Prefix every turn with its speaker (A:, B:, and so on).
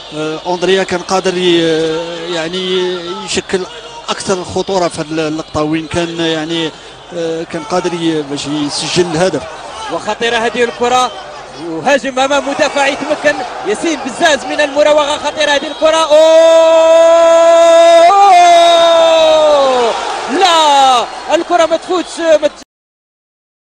A: اوندريا كان قادر يعني يشكل اكثر خطوره في هذه اللقطه، وين كان يعني كان قادر باش يسجل الهدف.
B: وخطيره هذه الكره، وهاجم امام مدافع يتمكن ياسين بزاز من المراوغه. خطيره هذه الكره، اوه لا، الكره ما تفوتش.